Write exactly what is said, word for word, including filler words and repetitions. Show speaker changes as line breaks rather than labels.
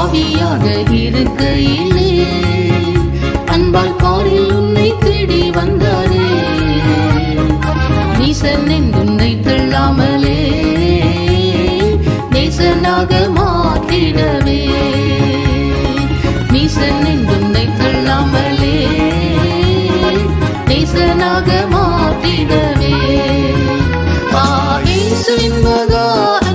பாவியாக இருக்கையிலே அன்பால் காரில் உன்னை தேடி வந்தாரே. நீசன் உன்னை தள்ளாமலே நேசனாக மாற்றிடவே. நீசன் உன்னை தள்ளாமலே நேசனாக மாற்றிடவே. ஆ இயேசுவின் மகா